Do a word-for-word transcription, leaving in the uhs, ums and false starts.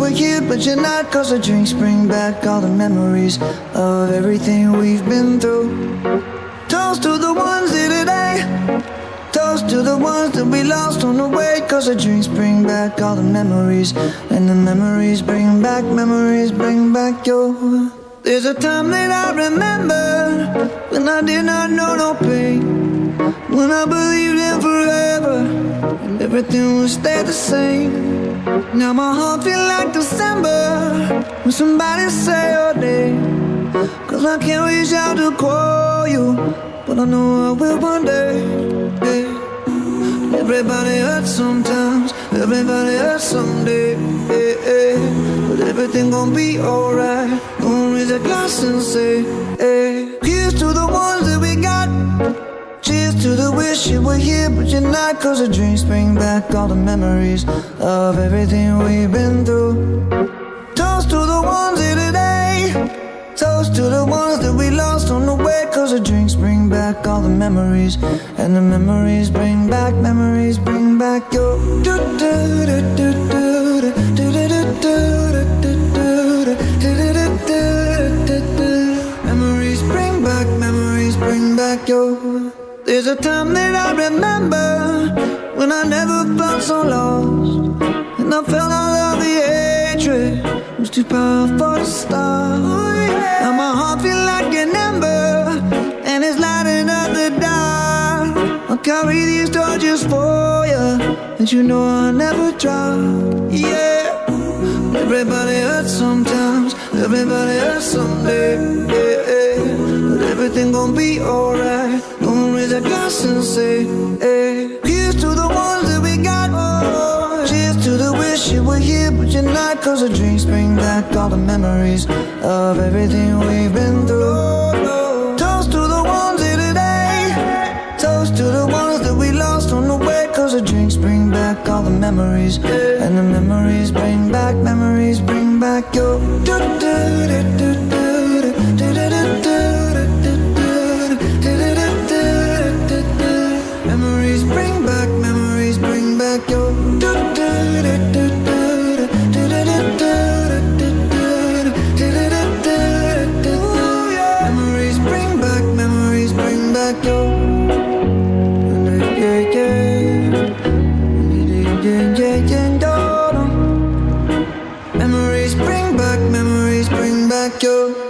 were here, but you're not. Cause the drinks bring back all the memories of everything we've been through. Toast to the ones here today. Toast to the ones that we lost on the way. Cause the drinks bring back all the memories, and the memories bring back, memories bring back your. There's a time that I remember when I did not know no pain, when I believed in forever and everything would stay the same. Now my heart feel like December when somebody say your name. Cause I can't reach out to call you, but I know I will one day, yeah. Everybody hurts sometimes, everybody hurts someday, yeah, yeah. But everything gon' be alright. Gonna raise a glass and say, hey. Here's to the ones that we got. Cheers to the wish you were here, but you're not. Cause the drinks bring back all the memories of everything we've been through. Toast to the ones here today. Toast to the ones that we lost on the way. Cause the drinks bring back all the memories, and the memories bring back, memories bring back your. Memories bring back, memories bring back your. There's a time that I remember when I never felt so lost, and I felt all of the hatred was too powerful to stop. Now my heart feel like an ember, and it's lighting up the dark. I'll carry these torches for you, and you know I'll never drop. Yeah. Everybody hurts sometimes, everybody hurts someday, yeah, yeah. But everything gon' be alright. Gonna raise a glass and say, hey. Here's to the ones that we got. Oh, cheers to the wish you were here, but you're not. Cause the drinks bring back all the memories of everything we've been through. Toast to the ones here today. Toast to the ones that we lost on the way. Cause the drinks bring back all the memories, and the memories bring back, memories bring back your. Memories bring back, memories bring back your. Memories bring back, memories bring back your. Yeah, yeah. Yeah, yeah, yeah. Memories bring back, memories bring back your.